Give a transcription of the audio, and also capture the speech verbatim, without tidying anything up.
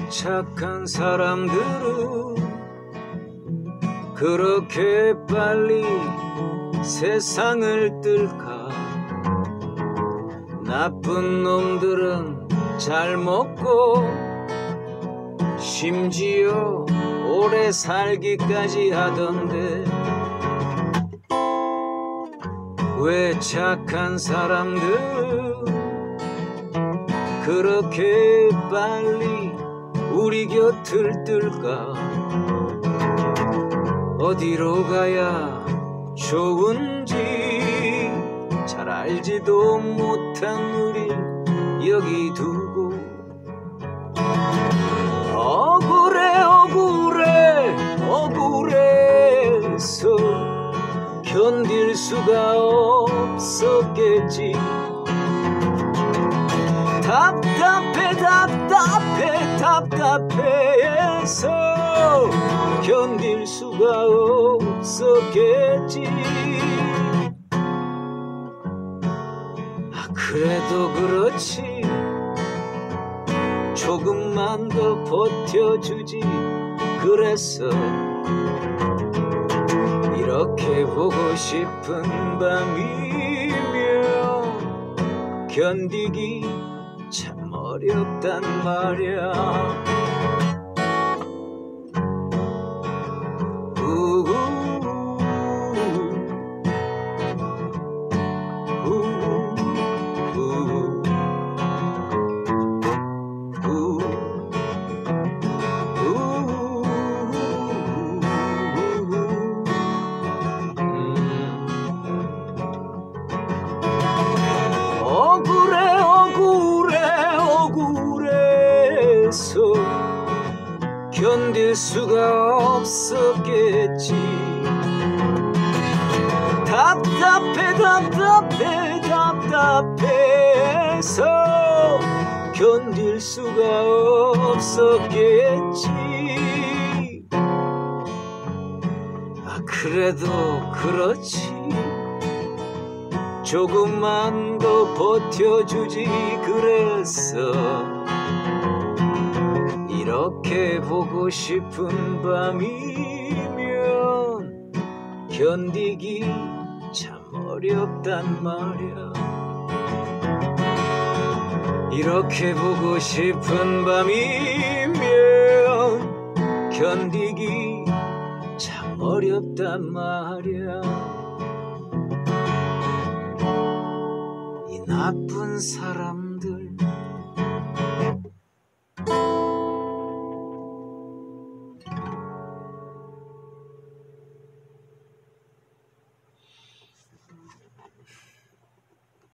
착한 사람들은 그렇게 빨리 세상을 뜰까? 나쁜 놈들은 잘 먹고 심지어 오래 살기까지 하던데, 왜 착한 사람들은 그렇게 빨리 우리 곁을 뜰까? 어디로 가야 좋은지 잘 알지도 못한 우릴 여기 두고, 억울해 억울해 억울해서 견딜 수가 없었겠지. 답답해 답답해 답답해서 견딜 수가 없었겠지. 아, 그래도 그렇지, 조금만 더 버텨주지 그랬어. 이렇게 보고 싶은 밤이면 견디기 참 어렵단 말이야. 우우, 우우, 우우, 우우, 억울해 억울해 억울해서 견딜 수가 없었겠지. 답답해 답답해 답답해서 견딜 수가 없었겠지. 아, 그래도 그렇지, 조금만 더 버텨주지 그랬어. 이렇게 보고 싶은 밤이면 견디기 참 어렵단 말이야. 이렇게 보고 싶은 밤이면 견디기 참 어렵단 말이야. 이 나쁜 사람